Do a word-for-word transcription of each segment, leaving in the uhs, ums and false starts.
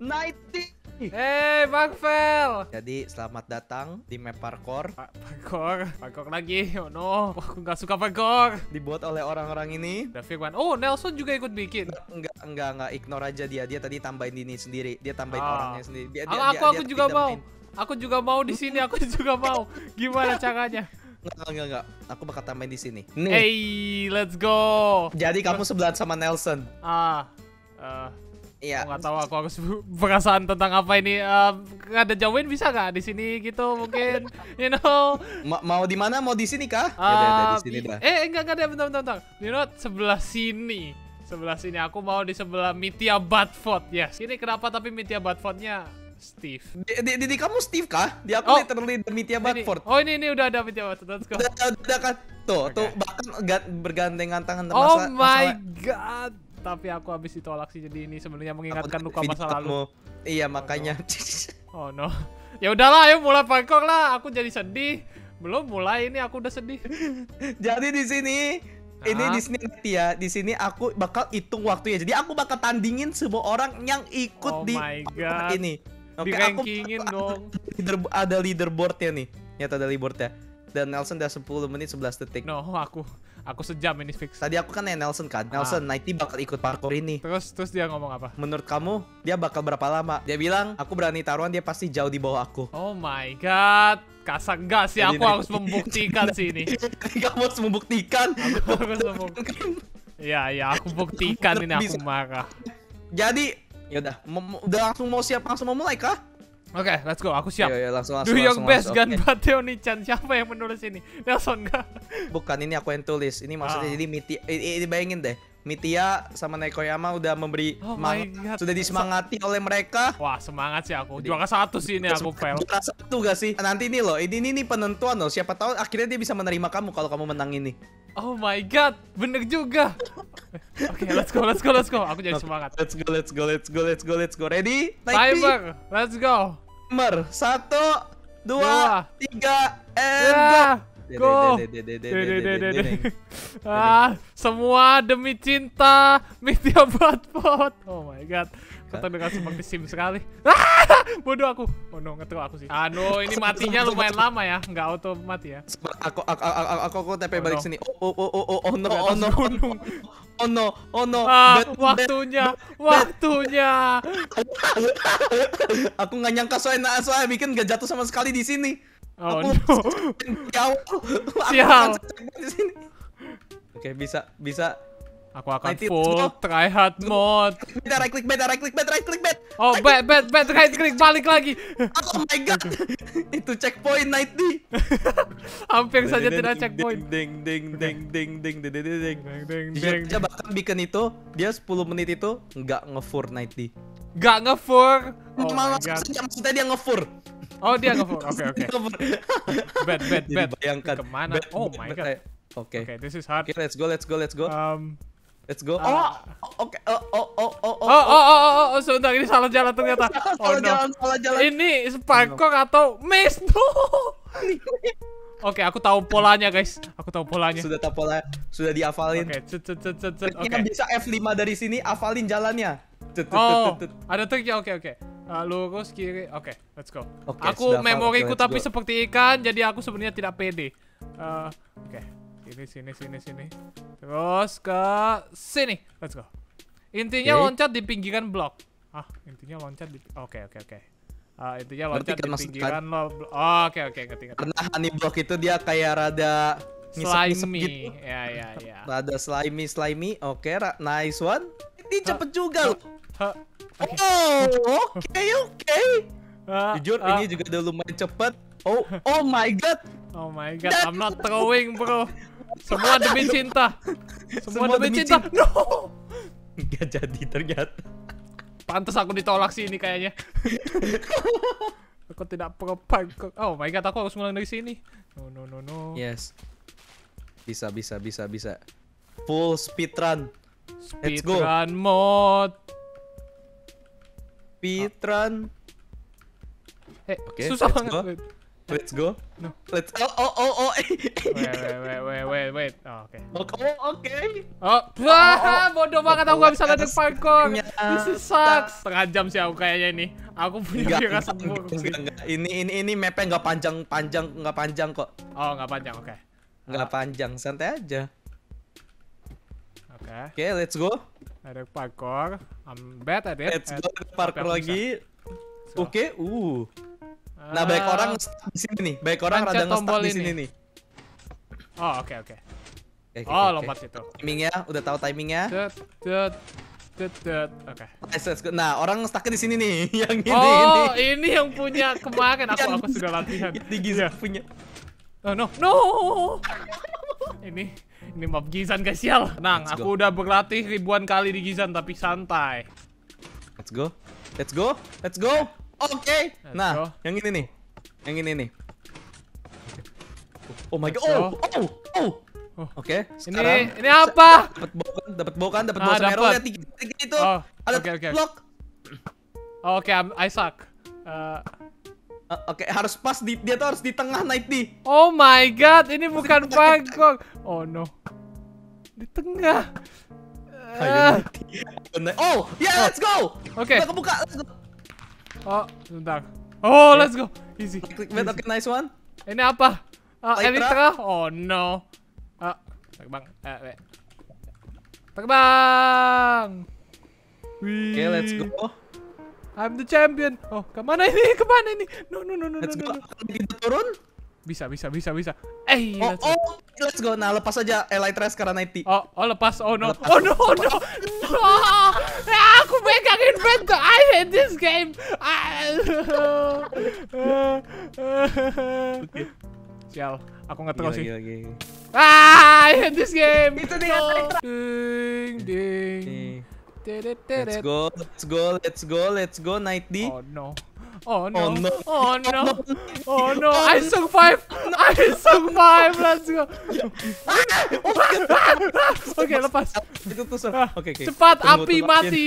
Nighty. Hey, Bang Fel. Jadi selamat datang di map parkour. Pa parkour, parkour lagi. Oh no, aku nggak suka parkour. Dibuat oleh orang-orang ini. Ada Firman. Oh, Nelson juga ikut bikin. Enggak, enggak, enggak. Ignore aja dia. Dia tadi tambahin ini sendiri. Dia tambahin Ah. orangnya sendiri. Dia, Aku, dia, aku, dia, aku dia juga tidak mau. main. Aku juga mau di sini. Aku juga mau. Gimana caranya? Enggak, enggak, enggak. Aku bakal tambahin di sini. Nih. Hey, let's go. Jadi kamu sebelahan sama Nelson. Ah, uh, Iya. aku nggak tahu aku harus perasaan tentang apa ini. Uh, ada jauhin bisa nggak di sini gitu mungkin? You know? Ma mau di mana? Mau di sini kah? Uh, ya udah, udah, di sini dah. Eh, enggak enggak ada bentar bentar. bentar. You know, sebelah sini. Sebelah sini aku mau di sebelah Mithya Badford. Yes. Ini kenapa tapi Mithya Badfordnya Steve? Di, di, di, di kamu Steve kah? Di aku Oh. literally the Mithya Ini- Badford. Oh ini ini udah ada Mithya Badford. Let's go. Udah, udah, udah kan? Tuh, Oke. tuh bahkan ga- bergandengan tangan. Oh Masa- my masalah- god. Tapi aku habis ditolak sih, jadi ini sebenarnya mengingatkan Aku luka video masa lalu. kamu. Iya makanya. Oh no. Ya udahlah, ayo mulai parkour lah. Aku jadi sedih. Belum mulai ini aku udah sedih. Jadi di sini, ini Nah. di sini nanti ya, di sini aku bakal hitung waktunya. Jadi aku bakal tandingin semua orang yang ikut Oh di my parkour God. ini. Di rankingin dong. Leader, ada leaderboardnya nih. Nyata ada leaderboardnya. Dan Nelson udah sepuluh menit sebelas detik. No, aku aku sejam ini fix. Tadi aku kan nanya Nelson kan. Nelson, Nighty bakal ikut parkour ini. Terus terus dia ngomong apa? Menurut kamu, dia bakal berapa lama? Dia bilang, aku berani taruhan dia pasti jauh di bawah aku. Oh my god. Kasar enggak sih, Jadi aku nanti- harus membuktikan sih ini. Kamu harus membuktikan. Aku harus membuktikan. Ya, ya, aku buktikan ini aku Bisa. marah. Jadi, yaudah, mau- mau- udah langsung mau siap langsung mau mulai kah? Oke, let's go. Aku siap. Iya, iya, langsung, Do langsung, your langsung, best, langsung. Gan Oke. Bateoni-chan. Siapa yang menulis ini? Nelson enggak? Bukan, ini aku yang tulis. Ini maksudnya Ah. jadi Mithya, ini, ini bayangin deh. Mithya sama Nekoyama udah memberi Oh my semangat, God. sudah disemangati oleh mereka. Wah, semangat sih aku. Jadi- Juara satu sih ini aku fail. Juara satu gak sih? Nanti ini loh, ini, ini, ini penentuan loh. Siapa tahu akhirnya dia bisa menerima kamu kalau kamu menang ini. Oh my god, bener juga. Oke, let's go, let's go, let's go. Aku jadi Oke, semangat. Let's go, let's go, let's go, let's go, let's go. Ready? Nighty? Timer, let's go. Timer. Satu, Dua. dua, tiga, and go. Ya, go. Dede, dede, dede, Dede, dede, dede, dede. dede. Ah, semua demi cinta Mithya Badford. Oh my god. Kata dengan seperti sim sekali. Ah, bodoh aku. Oh no, ngetrol aku sih. Anu, ini matinya lumayan lama ya. Nggak auto mati ya. Sebentar, Aku aku aku aku, aku, aku T P Oh, balik no. sini. Oh oh oh oh oh no Di oh atas no oh no gunung. oh no oh no. Ah, Bad, bad, waktunya, bad. waktunya. Aku nggak nyangka soalnya soalnya bikin gak jatuh sama sekali di sini. Oh Aku no. jauh. Aku Sial. akan di sini. Oke, bisa bisa. Aku akan Nighty, full let's go. try hard mode. Beta right click beta right click beta right click bet. Oh, bet, bet, bet, right click, balik lagi. Oh my god. Itu checkpoint Nighty. Hampir saja tidak checkpoint. Ding ding ding ding ding ding ding ding ding. Deng, deng, Jujur deng. aja bahkan bikin itu dia sepuluh menit itu nggak nge-fur Nighty. Gak nge-fur. Oh Malah my god. maksudnya, maksudnya dia nge-fur. Oh, dia nge-fur. Oke, oke. Nge-fur. Bet, bet, Jadi bet. bayangkan. Kemana? Bet, Oh bet, my bet, god. eh, Oke. Oke, this is hard. Oke, let's go, let's go, let's go. Um, Let's go. Oh, ah. oke. Oh, oh, oh, oh, oh, oh, oh, oh, oh, sebentar. Ini salah jalan ternyata. Oh Salah no. jalan, salah jalan. Ini parkour atau maze? No. Oke, aku tahu polanya, guys. Aku tahu polanya. Sudah tahu pola, sudah diafalin. Oke, cet, cet, cet, cet, cet. Triknya Oke. bisa F lima dari sini, afalin jalannya. Tut, tut, Oh, tut, tut. ada triknya. Oke, oke. Uh, lurus kiri. Oke, let's go. Oke, Aku sudah hafal. memoriku Oke, let's tapi go. seperti ikan, jadi aku sebenarnya tidak pede. Uh, oke. Sini, sini, sini, sini. Terus ke sini. Let's go. Intinya Oke. loncat di pinggiran blok. Ah, intinya loncat di. Oke, oke, oke. Ah, intinya Ngerti loncat kan di maksud pinggiran lo. Oh, oke, oke, ngerti, ngerti. Karena honey block itu dia kayak rada ngisep-ngisep Slimy. gitu. Ya, ya, ya. Rada slimy, slimy. Oke, ra- nice one. Ini cepet juga loh. Huh. Oke. Oh, oke, oke. Ah, Jujur ah. ini juga udah lumayan cepet. Oh, oh my god. Oh my god, I'm not throwing, bro. Semua demi cinta. Semua, Semua demi, demi cinta. cinta. No. Nggak jadi ternyata. Pantes aku ditolak sih ini kayaknya. Aku tidak pro parkour. Oh my god, aku harus mulai dari sini. No, no, no, no. Yes. Bisa, bisa, bisa, bisa. Full speedrun. Let's go. Speedrun mode. Speedrun. Eh, Oke, susah let's banget. go. Wait. Let's go. No. Let's oh oh oh oh. Wait, wait, wait, wait, wait, wait. Oh, oke. Oke, oke. Oh, wah, bodoh banget aku gak bisa ladang parkour. This is sucks. Setengah jam sih aku kayaknya ini. Aku punya Enggak, firasat enggak, buruk sih. enggak, enggak. Ini ini ini mapnya nggak panjang panjang nggak panjang kok. Oh, nggak panjang, oke. Nggak panjang, santai aja. Oke. Oke, let's go. Ada parkour. I'm bad at it. Let's At- go parkour tapi aku lagi. bisa. So. Oke, uh. Nah, banyak Ah. orang di sini nih. Banyak orang Pencet rada nge-stuck tombol di ini. sini nih. Oh, oke, oke. Oke, oke, Oh, oke. lompat situ. Timingnya, udah tahu timingnya. Tet, tet, tet, tet. Oke. Nice, let's go. Nah, orang stuck di sini nih. Yang ini Oh, ini. ini yang punya kemarin aku Yang aku sudah latihan. Di Giza punya. Oh no, no. Ini ini map Gizan guys, sial. Tenang, Let's aku udah berlatih ribuan kali di Gizan tapi santai. Let's go. Let's go. Let's go. Oke. Let's Nah, go. yang ini nih. Yang ini nih. Oh my god. Let's Oh, oh, oh. Oh. Oke. Ini sekarang ini apa? dapat bokan, dapat bokan, dapat Ah, bokan merah dapet. lihat tiga, tiga itu. Oh, Ada oke, oke. blok. Oh, Oke, I'm- I suck. Uh, Uh, Oke, harus pas di dia tuh harus di tengah naik di. oh my god, ini bukan parkour. Oh no. Di tengah. Ayo Ah, naik di. Ayo naik. Oh, yeah, let's go. Oke. Udah kebuka. Let's go. Oh, sebentar. Oh, let's go. Easy. Click bed. Oke, nice one. Ini apa? Ah, Elytra. Elytra? Oh no. Ah, terbang. Eh, eh. Terbang. Wih. Oke, let's go. I'm the champion. Oh, kemana ini? Kemana ini? No, no, no, no, Let's no, go. no. Kita turun. Bisa, bisa, bisa, bisa. Eh, Oh, let's go. oh, let's go. Nah, lepas aja Elytra sekarang naik di. Oh, oh lepas. Oh no. Lepas. Oh no, oh no. No. Ah, aku pegangin bed. I hate this game. Ah. Sial, aku nggak terus sih. Gila, gila, gila. Ah, I hate this game. Itu dia, Elytra. Ding, ding. Nih. Teret, Let's teret. go, let's go, let's go, let's go, naik di. Oh no. Oh Oh, no. no. Oh no. Oh no. I survive. I survive. Let's go. Oke, lepas. Itu tuh, Sir. Ah, Oke, oke. Cepat, Tunggu, api tunggu, mati.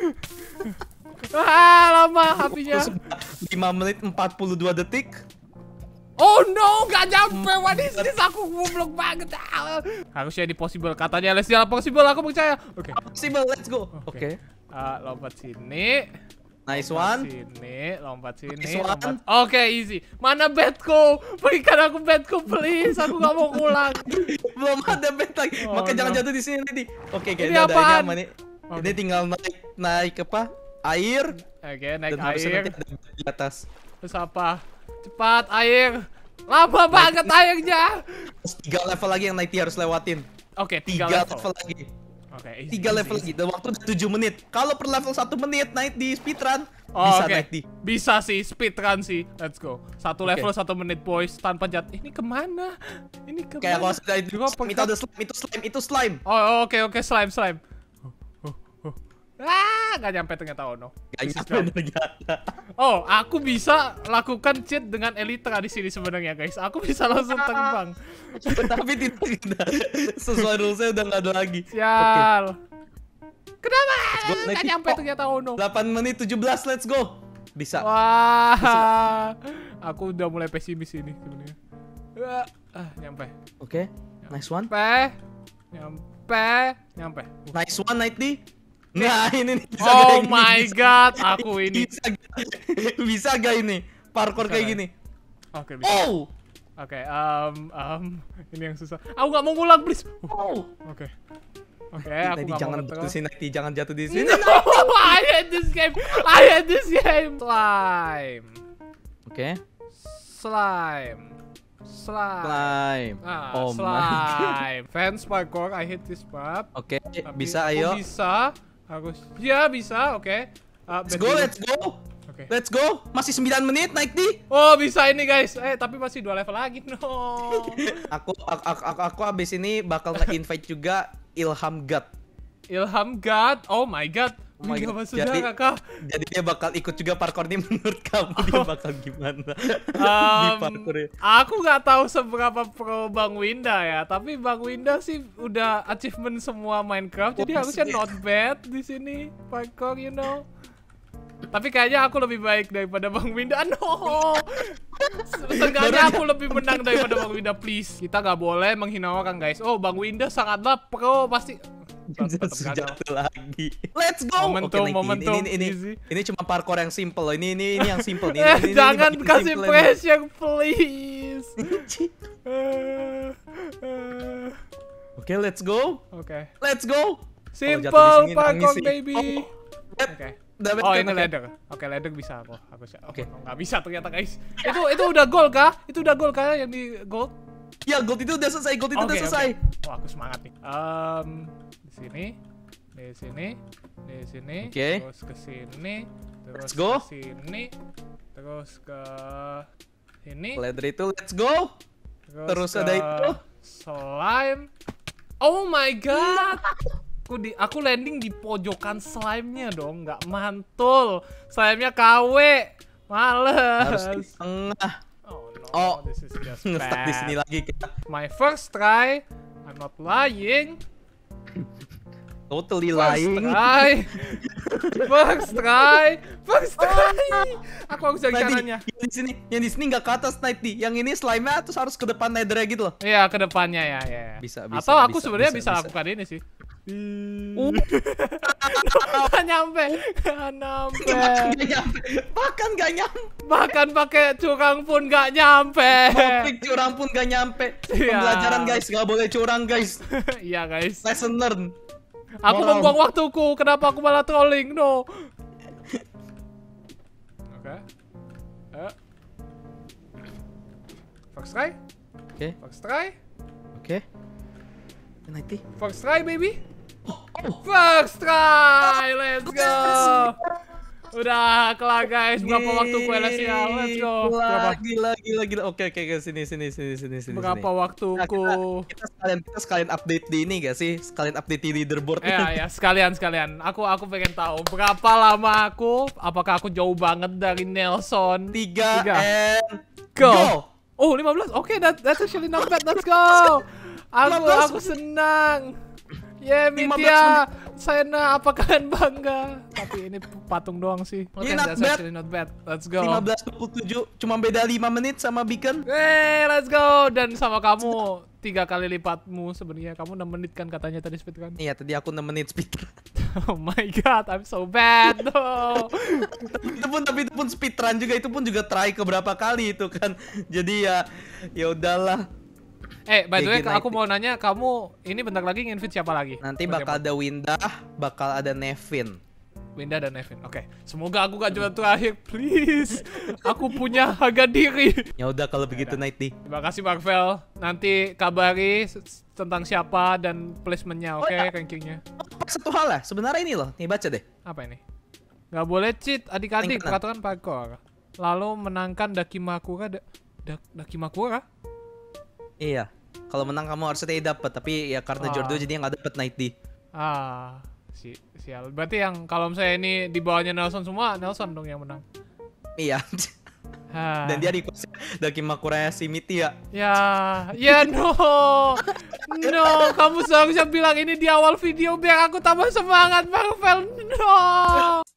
Ah, lama apinya. lima menit empat puluh dua detik. Oh no, gak nyampe. What is this? Aku goblok banget. Ah. Harusnya di possible. Katanya Leslie possible. Aku percaya. Oke. Possible, let's go. Oke. Ah, lompat sini. Nice Lompat one. Sini, lompat sini. Nice one. Lompat. Oke, easy. Mana bedku? Berikan aku bedku, please. Aku gak mau pulang. Belum ada bed lagi. Oh, Makanya jangan no. jatuh di sini nanti. Oke, Ini kayaknya ada ini apaan? aman nih. Oke. Ini tinggal naik naik apa? Air. Oke, naik Dan harusnya air. nanti ada bed di atas. Terus apa? Cepat, air. Lama banget airnya. Terus tiga level lagi yang Nighty harus lewatin. Oke, tiga, Tiga level. level lagi. Oke, easy, Tiga easy, level easy. lagi. Dan waktu udah tujuh menit. Kalau per level satu menit naik di speedrun, Oh, bisa oke. naik di. Bisa sih, speedrun sih. Let's go. Satu Oke. level satu menit, boys. Tanpa jat. Ini kemana? Ini kemana? Kayak kalau sudah itu, Drop itu ada slime, itu slime, itu slime. Oh, oke, oke. Slime, slime. Oh, oh, oh. Ah, gak nyampe ternyata. Oh, no. Gak This is nyampe dumb. ternyata. Oh, aku bisa lakukan cheat dengan Elytra di sini sebenarnya, guys. Aku bisa langsung terbang. Tapi tidak tidak. Sesuai rulesnya udah nggak ada lagi. Sial. Kenapa? go, Gak Nike. nyampe Oh. ternyata. Oh, no. delapan menit tujuh belas, let's go. Bisa. Wah, aku udah mulai pesimis ini sebenarnya. Ah, ah, nyampe, Oke, nice one. nyampe, nyampe, nyampe. Nice one, Nighty. Nah, ini nih. Bisa Oh gak ini? my Bisa. god, aku ini. Bisa, bisa gak ini? Parkour Bisa kayak gak? gini. Oke, bisa. Oh, Oke, um, um, ini yang susah. Aku nggak mau ngulang, please. Uh, oh. Oke, oke, aku Nighty, nggak jangan mau jatuh ngetrol. sini, Nighty, jangan jatuh di sini. No, I hate this game. I hate this game. Slime, Oke, slime, slime. slime. Ah, Oh my. slime. Fans parkour, I hate this map. Oke, Tapi bisa aku ayo. Bisa. Harus. Ya, bisa. Oke. Ah, Let's bet go, dulu. let's go. Oke. Let's go. Masih sembilan menit, Nighty. Oh, bisa ini, guys. Eh, tapi masih dua level lagi. No. Aku aku aku, aku, aku abis ini bakal nge-invite juga Ilham God. Ilham God. Oh my god. Oh my Wih, God. apa Jadi- sudah, Kakak? Jadi dia bakal ikut juga parkour ini. Menurut kamu dia bakal gimana di Um, parkour ini? aku nggak tahu seberapa pro Bang Winda ya, tapi Bang Winda sih udah achievement semua Minecraft, jadi Oh, harusnya iya. not bad di sini parkour, you know. Tapi kayaknya aku lebih baik daripada Bang Winda. No. Seenggaknya aku lebih menang daripada Bang Winda, please. Kita nggak boleh menghina orang, guys. Oh, Bang Winda sangatlah pro, pasti. Jatuh lagi. Let's go. Momentum, Oke, momentum. ini, ini, ini, ini cuma parkour yang simple loh. Ini, ini, ini yang simple. Ini, Eh, ini, ini, jangan ini kasih simple pressure, please. Eh, eh. Oke, let's go. Oke. Let's go. Simple jatuh di sini parkour, nangis sih. baby. Oh, Oke. Dapat Oh, kan, ini oke. ladder. Oke, ladder bisa aku. Aku siap. Oke. Oh, nggak bisa ternyata, guys. Itu itu udah gol kah? Itu udah gol kah yang di gold? Ya, gold itu udah selesai. Gold itu udah Oke, selesai. oke. Oh, aku semangat nih. Um, di sini, di sini, di sini, Oke. terus ke sini, terus Let's go. ke sini, terus ke sini, Ladder itu let's go. Terus ke ada itu. slime. Oh my god. Aku di aku landing di pojokan slime-nya dong, nggak mantul. Slime-nya K W. Harus di Males. tengah. Oh no, Oh. this is just Nge-stuck di bad. sini lagi kita. My first try. I'm not lying. Totally First lying. try. First try. First try. Aku harus dari Nanti kanannya. yang di sini, yang di sini nggak ke atas Night nih. Yang ini slime-nya terus harus ke depan nether gitu loh. Iya, ke depannya ya, ya. ya. Bisa, bisa, Atau aku bisa, sebenarnya bisa, bisa, bisa. lakukan ini sih. Uh. Gak nyampe, gak nyampe. Bahkan nggak nyampe. Bahkan nggak nyampe. Bahkan pakai curang pun gak nyampe. Mau klik curang pun nggak nyampe. Iya. Pembelajaran guys, nggak boleh curang guys. Iya guys. Lesson learn. Aku Wow. membuang waktuku. Kenapa aku malah trolling? No. Oke. Eh. First try. Oke, First try. oke. Night nih. First try, baby. Oh, oh. First try. Let's go. Udah kelar guys. Berapa waktu ku L S ya? Let's go. Berapa? Gila, gila, gila. Oke, oke, oke. Sini, sini, sini, sini, sini. Berapa sini. Nah, waktuku? kita, kita sekalian kita sekalian update di ini gak sih? Sekalian update di leaderboard. Ya, ya, sekalian, sekalian. Aku, aku pengen tahu berapa lama aku. Apakah aku jauh banget dari Nelson? Tiga, Tiga. and Go. go. Oh, lima belas. Oke, that, that's actually not bad. Let's go. Aku, lima belas. aku senang. Yeah, lima belas Mitya. Saya apa kalian bangga? Tapi ini patung doang sih. Oke, Ini not that's bad. actually not bad. Let's go. lima belas dua puluh tujuh, cuma beda lima menit sama Beacon. Hey, let's go. Dan sama kamu tiga kali lipatmu sebenarnya. Kamu enam menit kan katanya tadi speedrun. Iya, tadi aku enam menit speed. Oh my god, I'm so bad. No. Itu pun tapi itu pun speedrun juga, itu pun juga try ke berapa kali itu kan. Jadi ya ya udahlah. Eh, by the way, Kayak aku gini. mau nanya, kamu ini bentar lagi nginvite siapa lagi? Nanti bakal ada Winda, bakal ada Nevin. Winda dan Nevin. Oke, semoga aku gak juara terakhir, please. Aku punya harga diri. Ya udah kalau begitu Night nih. Terima kasih Marvel. Nanti kabari s- tentang siapa dan placementnya, oke, Oh, ya. rankingnya. Satu hal lah, sebenarnya ini loh, nih baca deh. Apa ini? Gak boleh cheat, adik-adik, Paling kanan. peraturan parkour. Lalu menangkan Dakimakura. Da, da, Dakimakura? Iya. Kalau menang kamu harusnya dapat, tapi ya karena Ah. Jordo jadi nggak dapat Night di. Ah, si sial. Berarti yang kalau misalnya ini di bawahnya Nelson semua, Nelson dong yang menang. Iya. Ah. Dan dia request Dakimakura si Miti ya. Ya, ya no, no, kamu seharusnya bilang ini di awal video biar aku tambah semangat Marvel. No.